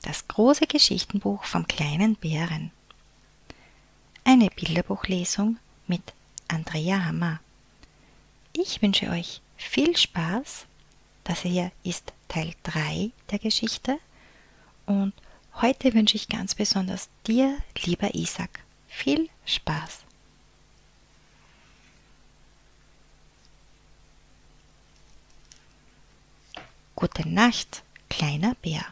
Das große Geschichtenbuch vom kleinen Bären. Eine Bilderbuchlesung mit Andrea Hammer. Ich wünsche euch viel Spaß. Das hier ist Teil 3 der Geschichte und heute wünsche ich ganz besonders dir, lieber Isaac, viel Spaß. Gute Nacht, kleiner Bär.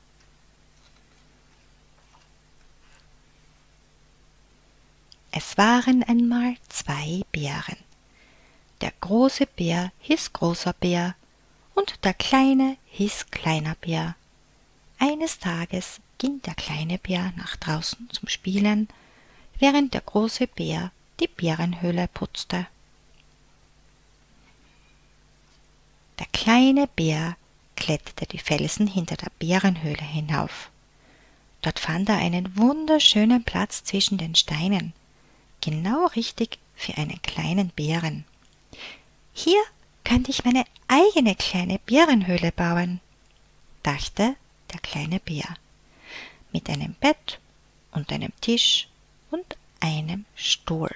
Es waren einmal 2 Bären. Der große Bär hieß Großer Bär und der kleine hieß Kleiner Bär. Eines Tages ging der kleine Bär nach draußen zum Spielen, während der große Bär die Bärenhöhle putzte. Der kleine Bär kletterte die Felsen hinter der Bärenhöhle hinauf. Dort fand er einen wunderschönen Platz zwischen den Steinen, genau richtig für einen kleinen Bären. Hier könnte ich meine eigene kleine Bärenhöhle bauen, dachte der kleine Bär, mit einem Bett und einem Tisch und einem Stuhl.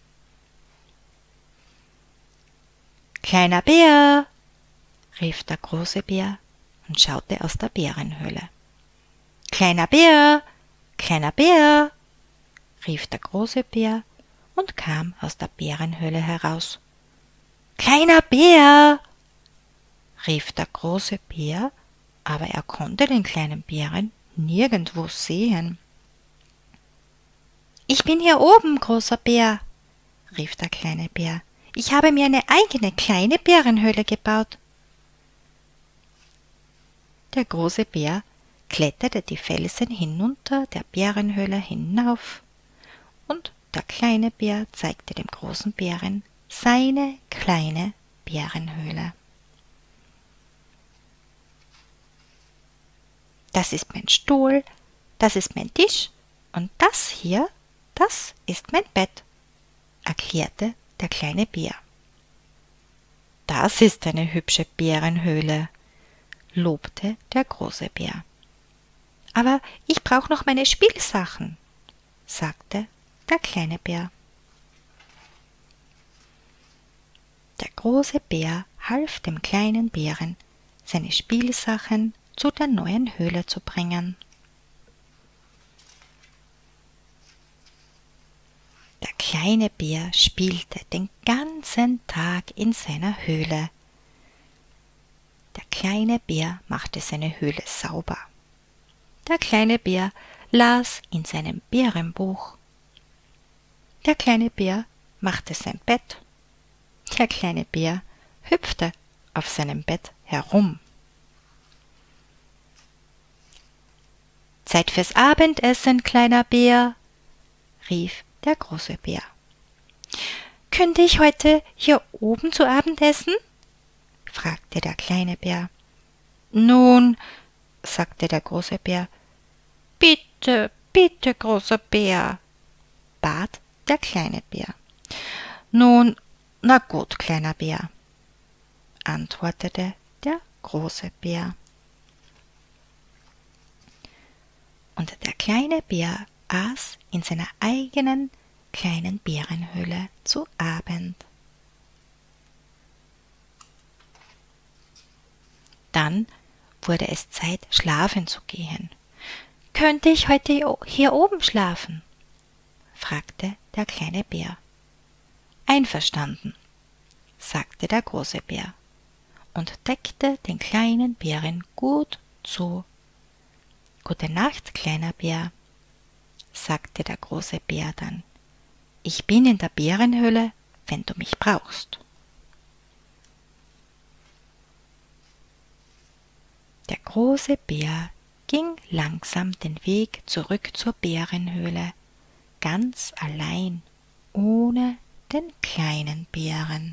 »Kleiner Bär«, rief der große Bär und schaute aus der Bärenhöhle. »Kleiner Bär, kleiner Bär«, rief der große Bär und kam aus der Bärenhöhle heraus. »Kleiner Bär«, rief der große Bär, aber er konnte den kleinen Bären nirgendwo sehen. »Ich bin hier oben, großer Bär«, rief der kleine Bär. »Ich habe mir eine eigene kleine Bärenhöhle gebaut.« Der große Bär kletterte die Felsen hinunter der Bärenhöhle hinauf, und der kleine Bär zeigte dem großen Bären seine kleine Bärenhöhle. »Das ist mein Stuhl, das ist mein Tisch und das hier, das ist mein Bett«, erklärte der kleine Bär. »Das ist eine hübsche Bärenhöhle«, lobte der große Bär. »Aber ich brauche noch meine Spielsachen«, sagte der kleine Bär. Der große Bär half dem kleinen Bären, seine Spielsachen zu der neuen Höhle zu bringen. Der kleine Bär spielte den ganzen Tag in seiner Höhle. Der kleine Bär machte seine Höhle sauber. Der kleine Bär las in seinem Bärenbuch. Der kleine Bär machte sein Bett. Der kleine Bär hüpfte auf seinem Bett herum. »Zeit fürs Abendessen, kleiner Bär«, rief der große Bär. »Könnte ich heute hier oben zu Abend essen?«, fragte der kleine Bär. »Nun«, sagte der große Bär. »Bitte, bitte, großer Bär«, bat der kleine Bär. »Nun, na gut, kleiner Bär«, antwortete der große Bär. Und der kleine Bär aß in seiner eigenen kleinen Bärenhöhle zu Abend. Dann wurde es Zeit, schlafen zu gehen. »Könnte ich heute hier oben schlafen?«, fragte der kleine Bär. »Einverstanden«, sagte der große Bär und deckte den kleinen Bären gut zu. »Gute Nacht, kleiner Bär«, sagte der große Bär dann. »Ich bin in der Bärenhöhle, wenn du mich brauchst.« Der große Bär ging langsam den Weg zurück zur Bärenhöhle, ganz allein, ohne den kleinen Bären.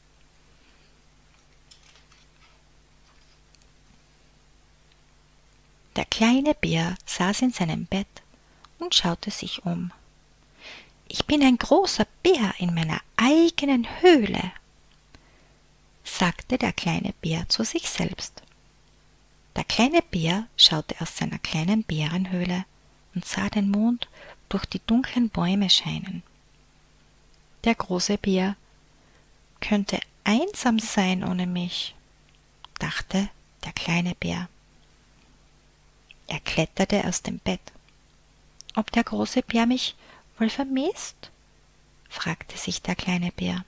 Der kleine Bär saß in seinem Bett und schaute sich um. »Ich bin ein großer Bär in meiner eigenen Höhle«, sagte der kleine Bär zu sich selbst. Der kleine Bär schaute aus seiner kleinen Bärenhöhle und sah den Mond durch die dunklen Bäume scheinen. Der große Bär könnte einsam sein ohne mich, dachte der kleine Bär. Er kletterte aus dem Bett. Ob der große Bär mich wohl vermisst? Fragte sich der kleine Bär.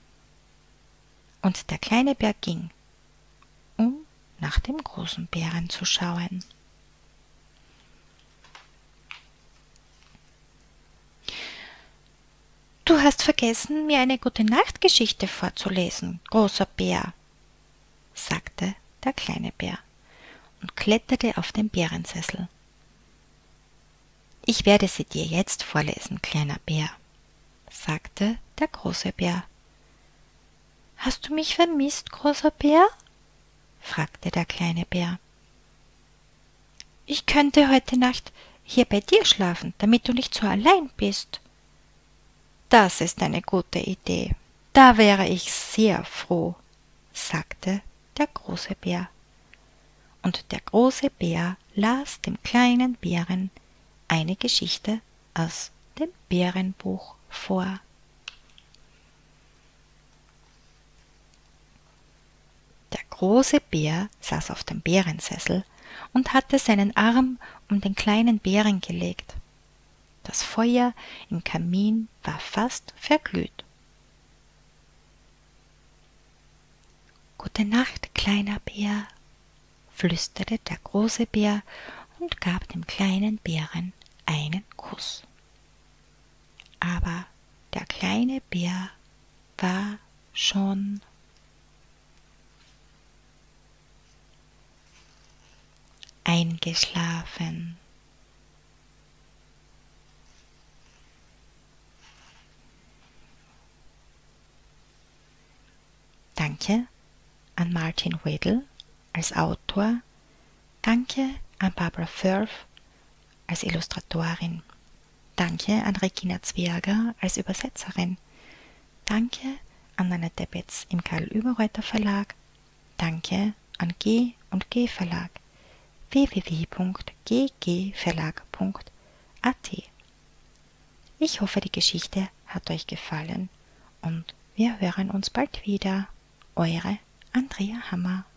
Und der kleine Bär ging, um nach dem großen Bären zu schauen. Du hast vergessen, mir eine Gute-Nacht-Geschichte vorzulesen, großer Bär, sagte der kleine Bär und kletterte auf den Bärensessel. Ich werde sie dir jetzt vorlesen, kleiner Bär, sagte der große Bär. Hast du mich vermisst, großer Bär? Fragte der kleine Bär. Ich könnte heute Nacht hier bei dir schlafen, damit du nicht so allein bist. Das ist eine gute Idee. Da wäre ich sehr froh, sagte der große Bär. Und der große Bär las dem kleinen Bären eine Geschichte aus dem Bärenbuch vor. Der große Bär saß auf dem Bärensessel und hatte seinen Arm um den kleinen Bären gelegt. Das Feuer im Kamin war fast verglüht. »Gute Nacht, kleiner Bär«, flüsterte der große Bär und gab dem kleinen Bären einen Kuss. Aber der kleine Bär war schon eingeschlafen. Danke an Martin Wedel als Autor, danke an Barbara Firth als Illustratorin, danke an Regina Zwerger als Übersetzerin, danke an Annette Betz im Karl-Überreuter Verlag, danke an G&G Verlag, www.ggverlag.at. Ich hoffe, die Geschichte hat euch gefallen und wir hören uns bald wieder. Eure Andrea Hammer.